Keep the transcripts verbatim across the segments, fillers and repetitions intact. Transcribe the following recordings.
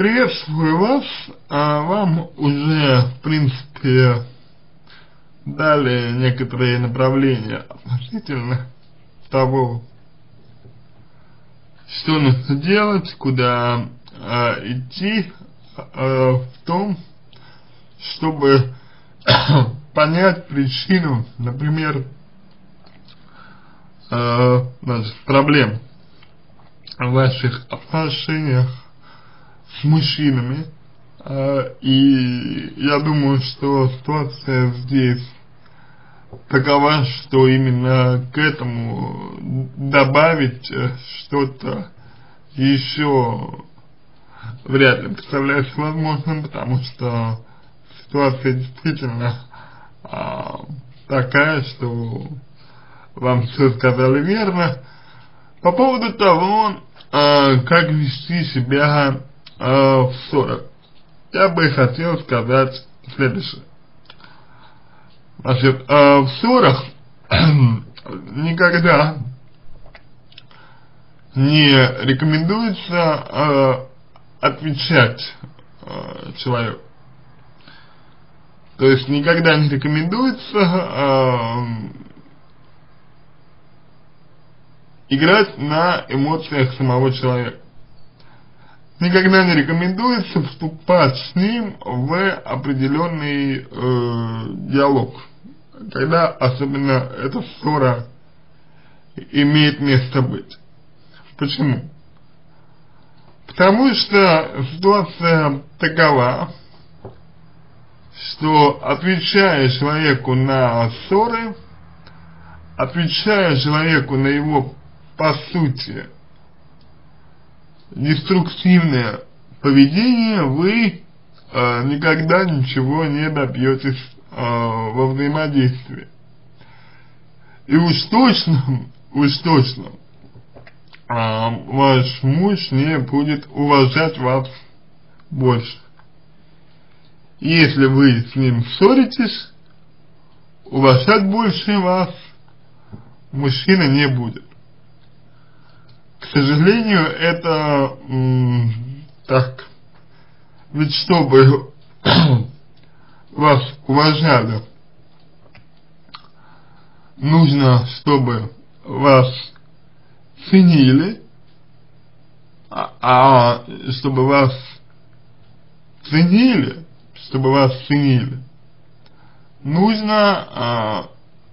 Приветствую вас, а вам уже, в принципе, дали некоторые направления относительно того, что нужно делать, куда э, идти, э, в том, чтобы понять причину, например, э, значит, проблем в ваших отношениях с мужчинами, э, и я думаю, что ситуация здесь такова, что именно к этому добавить что-то еще вряд ли представляется возможным, потому что ситуация действительно а, такая, что вам все сказали верно. По поводу того, а, как вести себя а, в ссорах, я бы хотел сказать следующее. Значит, э, в ссорах никогда не рекомендуется э, отвечать э, человеку. То есть никогда не рекомендуется э, играть на эмоциях самого человека. Никогда не рекомендуется вступать с ним в определенный э, диалог, когда особенно эта ссора имеет место быть. Почему? Потому что ситуация такова, что отвечая человеку на ссоры, отвечая человеку на его, по сути, деструктивное поведение, вы э, никогда ничего не добьетесь э, во взаимодействии. И уж точно, уж точно э, ваш муж не будет уважать вас больше. Если вы с ним ссоритесь, уважать больше вас мужчина не будет. К сожалению, это м, так. Ведь чтобы вас уважали, нужно, чтобы вас ценили, а, а чтобы вас ценили, чтобы вас ценили, нужно, а,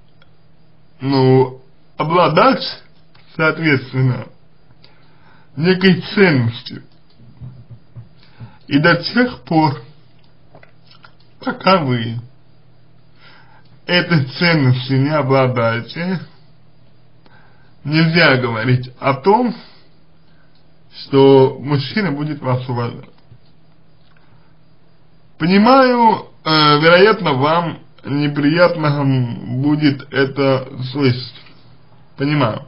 ну, обладать, соответственно, некой ценностью. И до тех пор, пока вы этой ценностью не обладаете, нельзя говорить о том, что мужчина будет вас уважать. Понимаю, э, вероятно, вам неприятно будет это слышать. Понимаю.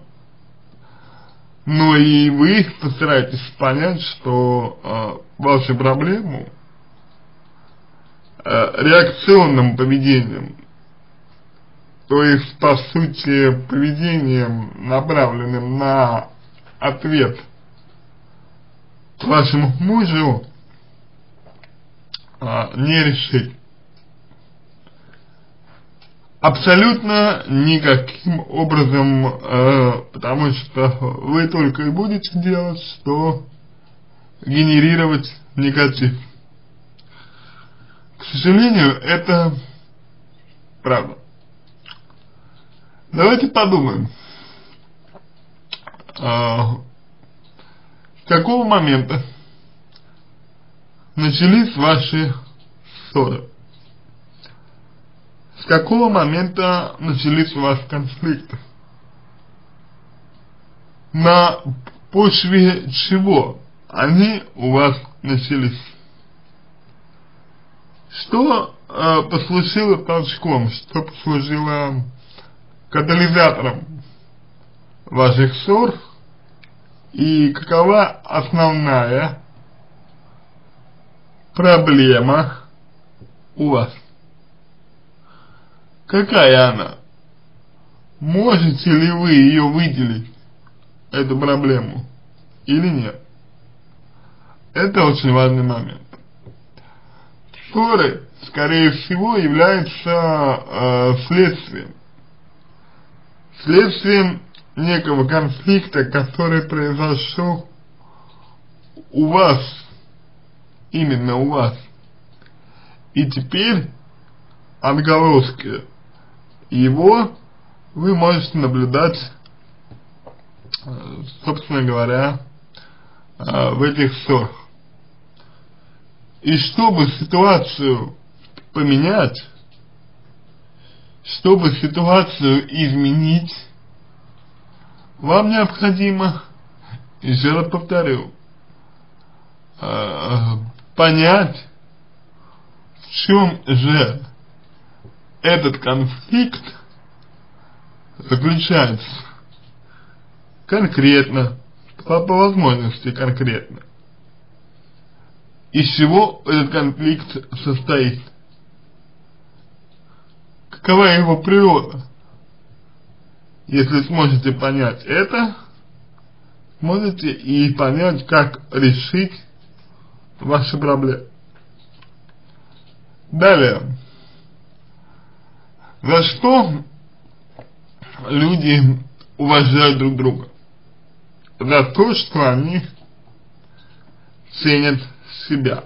Но и вы постараетесь понять, что э, вашу проблему э, реакционным поведением, то есть, по сути, поведением, направленным на ответ вашему мужу, э, не решить. Абсолютно никаким образом, э, потому что вы только и будете делать, что генерировать негатив. К сожалению, это правда. Давайте подумаем, э, с какого момента начались ваши ссоры? С какого момента начались у вас конфликты? На почве чего они у вас начались? Что э, послужило толчком, что послужило катализатором ваших ссор? И какова основная проблема у вас? Какая она? Можете ли вы ее выделить, эту проблему, или нет? Это очень важный момент. Ссоры, скорее всего, являются э, следствием. Следствием некого конфликта, который произошел у вас, именно у вас. И теперь отголоски его вы можете наблюдать, собственно говоря, в этих ссорах. И чтобы ситуацию поменять, чтобы ситуацию изменить, вам необходимо, еще раз повторю, понять, в чем же этот конфликт заключается конкретно, по, по возможности конкретно. Из чего этот конфликт состоит? Какова его природа? Если сможете понять это, сможете и понять, как решить ваши проблемы. Далее. За что люди уважают друг друга? За то, что они ценят себя.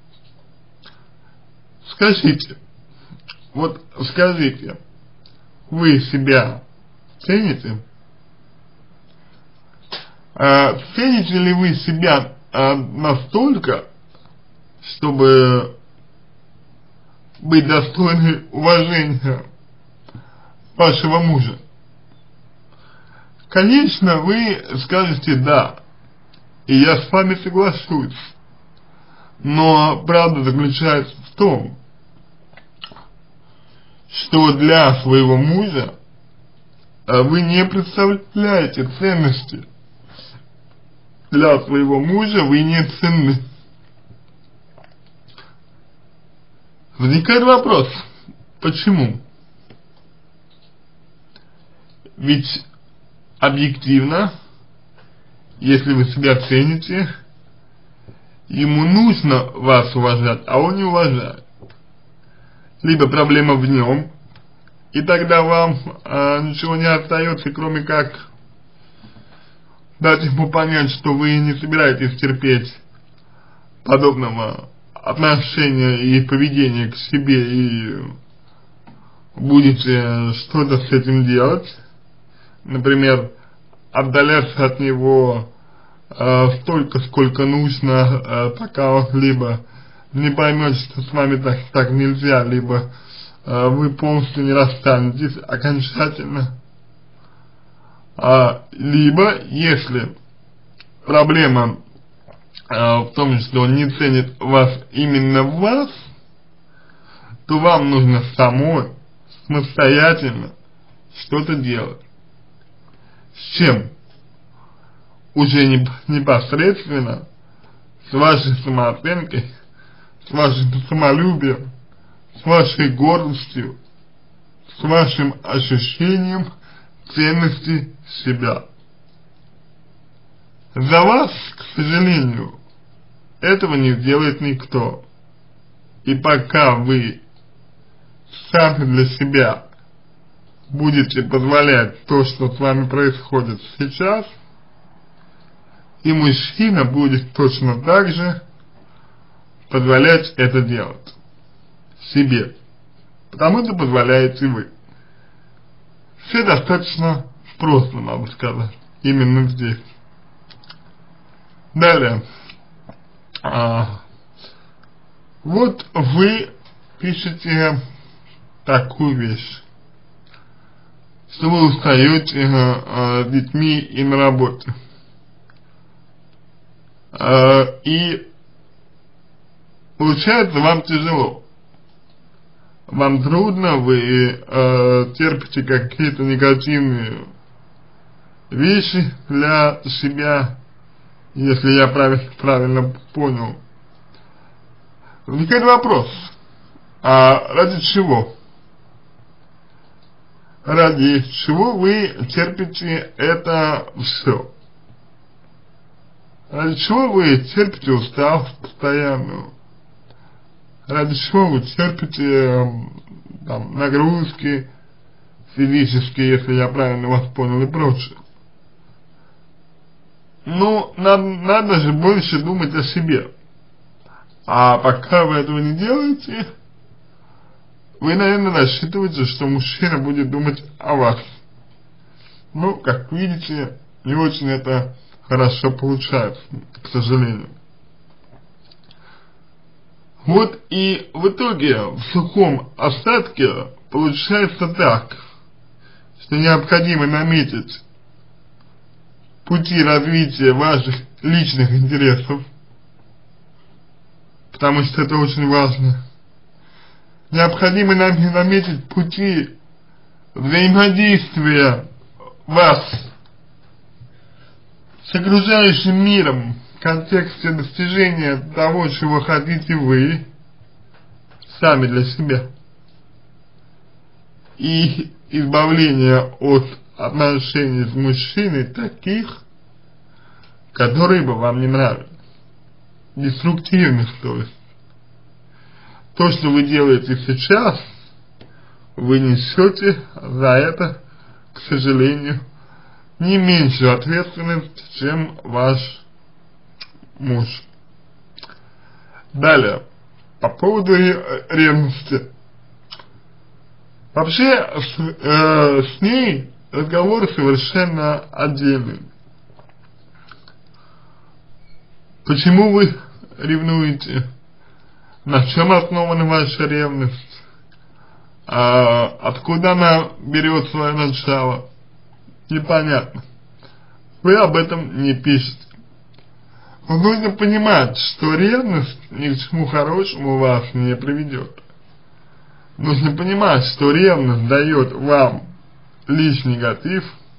Скажите, вот скажите, вы себя цените? А, цените ли вы себя а, настолько, чтобы быть достойны уважения вашего мужа? Конечно, вы скажете «да», и я с вами соглашусь, но правда заключается в том, что для своего мужа вы не представляете ценности. Для своего мужа вы не ценны. Возникает вопрос, почему? Ведь объективно, если вы себя цените, ему нужно вас уважать, а он не уважает. Либо проблема в нем, и тогда вам а, ничего не остается, кроме как дать ему понять, что вы не собираетесь терпеть подобного отношения и поведения к себе, и будете что-то с этим делать. Например, отдаляться от него э, столько, сколько нужно, э, пока он либо не поймет, что с вами так, так нельзя, либо э, вы полностью не расстанетесь окончательно. А, либо, если проблема э, в том, что он не ценит вас именно в вас, то вам нужно самой, самостоятельно что-то делать. С чем? Уже не, непосредственно с вашей самооценкой, с вашим самолюбием, с вашей гордостью, с вашим ощущением ценности себя. За вас, к сожалению, этого не сделает никто. И пока вы сами для себя будете позволять то, что с вами происходит сейчас, и мужчина будет точно так же позволять это делать себе, потому что позволяете вы. Все достаточно просто, надо сказать, именно здесь. Далее. А, вот вы пишете такую вещь, что вы устаете а, с детьми и на работе. А, и получается, вам тяжело. Вам трудно, вы э, терпите какие-то негативные вещи для себя, если я правильно, правильно понял. Возникает вопрос, а ради чего? Ради чего вы терпите это все? Ради чего вы терпите усталость постоянную? Ради чего вы терпите там, нагрузки физические, если я правильно вас понял, и прочее? Ну, надо, надо же больше думать о себе. А пока вы этого не делаете, вы, наверное, рассчитываете, что мужчина будет думать о вас. Ну, как видите, не очень это хорошо получается, к сожалению. Вот и в итоге, в сухом остатке, получается так, что необходимо наметить пути развития ваших личных интересов, потому что это очень важно. Необходимо наметить пути взаимодействия вас с окружающим миром в контексте достижения того, чего хотите вы сами для себя, и избавления от отношений с мужчиной таких, которые бы вам не нравились, деструктивных, то есть. То, что вы делаете сейчас, вы несете за это, к сожалению, не меньшую ответственность, чем ваш муж. Далее, по поводу ревности. Вообще, с, э, с ней разговор совершенно отдельный. Почему вы ревнуете? На чем основана ваша ревность? А, откуда она берет свое начало? Непонятно. Вы об этом не пишете. Но нужно понимать, что ревность ни к чему хорошему вас не приведет. Нужно понимать, что ревность дает вам лишний негатив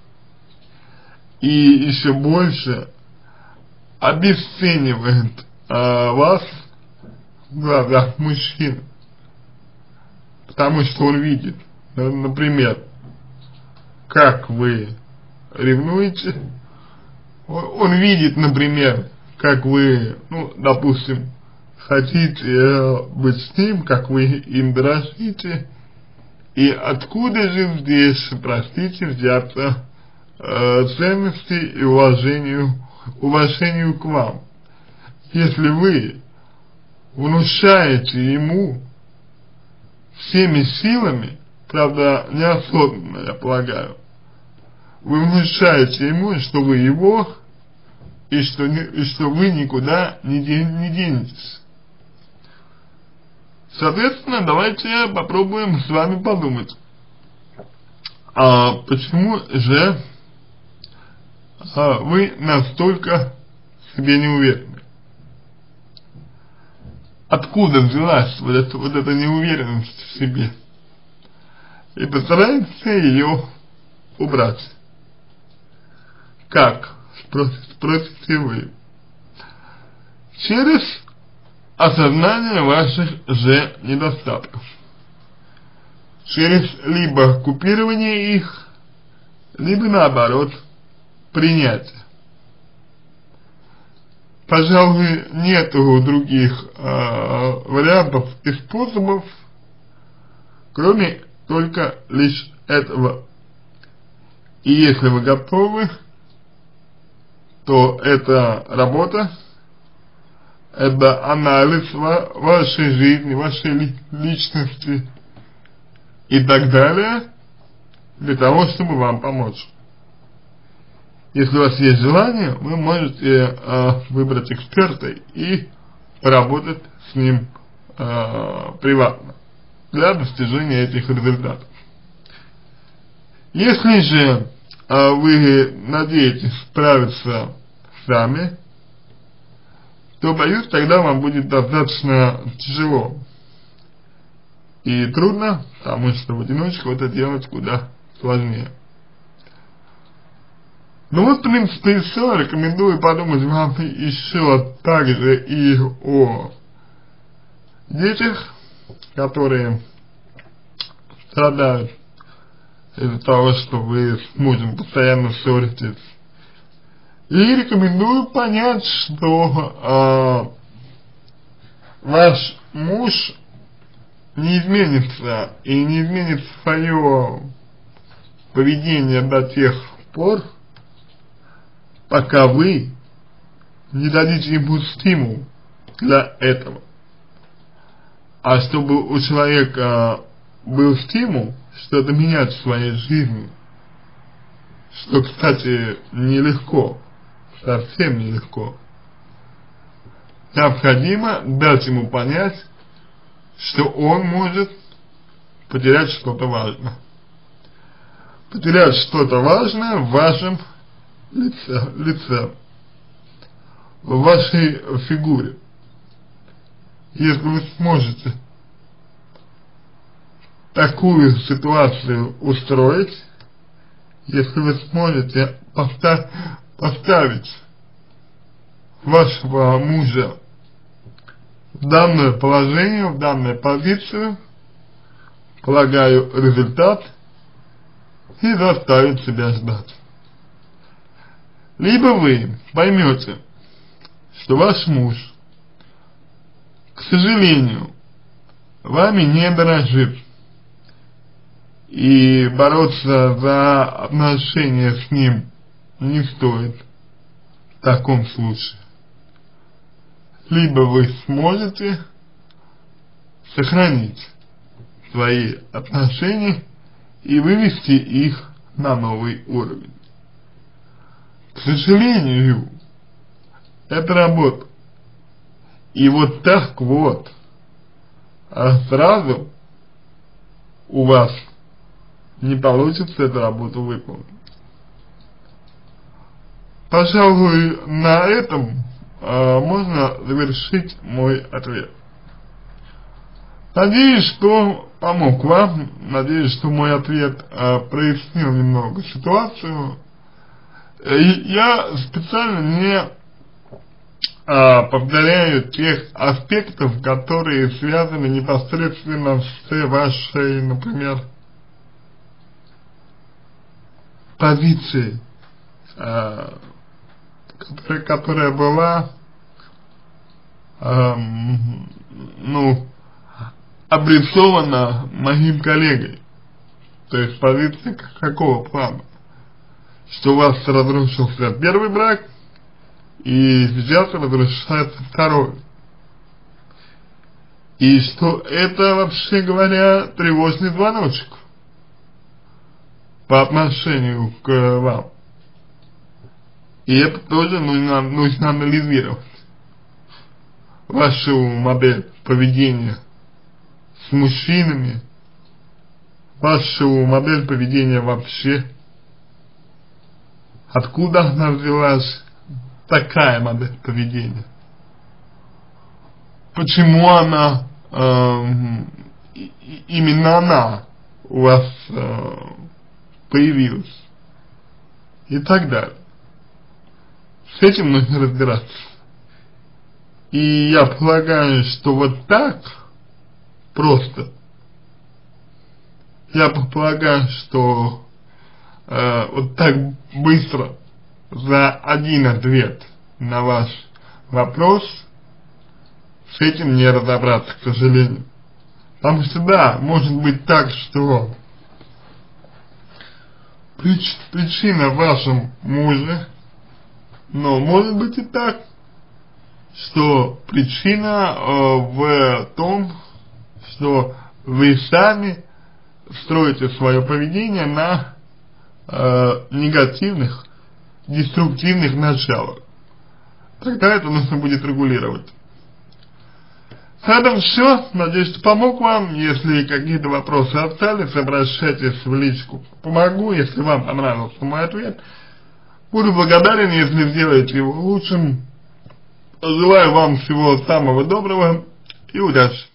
и еще больше обесценивает а, вас в глазах мужчин, потому что он видит, например, как вы ревнуете, он, он видит, например, как вы, ну, допустим, хотите э, быть с ним, как вы им дорожите, и откуда же здесь, простите, взяться э, ценности и уважению, уважению к вам, если вы внушаете ему всеми силами, правда, неосознанно, я полагаю, вы внушаете ему, что вы его, и что, не, и что вы никуда не, ден, не денетесь. Соответственно, давайте попробуем с вами подумать, а почему же а, вы настолько в себе не уверены? Откуда взялась вот эта, вот эта неуверенность в себе? И постарайтесь ее убрать. Как? Спросите вы. Через осознание ваших же недостатков. Через либо купирование их, либо наоборот принятие. Пожалуй, нету других э, вариантов и способов, кроме только лишь этого. И если вы готовы, то эта работа, это анализ ва вашей жизни, вашей ли личности и так далее, для того, чтобы вам помочь. Если у вас есть желание, вы можете э, выбрать эксперта и поработать с ним э, приватно для достижения этих результатов. Если же э, вы надеетесь справиться сами, то, боюсь, тогда вам будет достаточно тяжело и трудно, потому что в одиночку это делать куда сложнее. Ну вот, в принципе, и все. Рекомендую подумать вам еще также и о детях, которые страдают из-за того, что вы с мужем постоянно ссоритесь, И рекомендую понять, что э, ваш муж не изменится и не изменит свое поведение до тех пор, пока вы не дадите ему стимул для этого. А чтобы у человека был стимул что-то менять в своей жизни, что, кстати, нелегко, совсем нелегко, необходимо дать ему понять, что он может потерять что-то важное. Потерять что-то важное в вашем лице, лице, в вашей фигуре. Если вы сможете такую ситуацию устроить, если вы сможете поста- поставить вашего мужа в данное положение, в данную позицию, полагаю, результат и заставит себя ждать. Либо вы поймете, что ваш муж, к сожалению, вами не дорожит, и бороться за отношения с ним не стоит в таком случае. Либо вы сможете сохранить свои отношения и вывести их на новый уровень. К сожалению, это работа. И вот так вот, а сразу у вас не получится эту работу выполнить. Пожалуй, на этом э, можно завершить мой ответ. Надеюсь, что помог вам, надеюсь, что мой ответ э, прояснил немного ситуацию. И я специально не э, повторяю тех аспектов, которые связаны непосредственно с вашей, например, позицией, э, которая, которая была, э, ну, обрисована моим коллегой. То есть позиция какого плана? Что у вас разрушился первый брак, и сейчас разрушается второй. И что это, вообще говоря, тревожный звоночек по отношению к вам. И это тоже нужно, нужно анализировать. Вашу модель поведения с мужчинами, вашу модель поведения вообще. Откуда она взялась, такая модель поведения? Почему она, э, именно она у вас э, появилась? И так далее. С этим нужно разбираться. И я полагаю, что вот так просто, я полагаю, что э, вот так быстро за один ответ на ваш вопрос с этим не разобраться, к сожалению. Потому что да, может быть так, что прич, причина в вашем муже, но может быть и так, что причина э, в том, что вы сами строите свое поведение на э, негативных, деструктивных началах. Тогда это нужно будет регулировать. На этом все. Надеюсь, что помог вам. Если какие-то вопросы остались, обращайтесь в личку. Помогу, если вам понравился мой ответ. Буду благодарен, если сделаете его лучшим. Желаю вам всего самого доброго и удачи.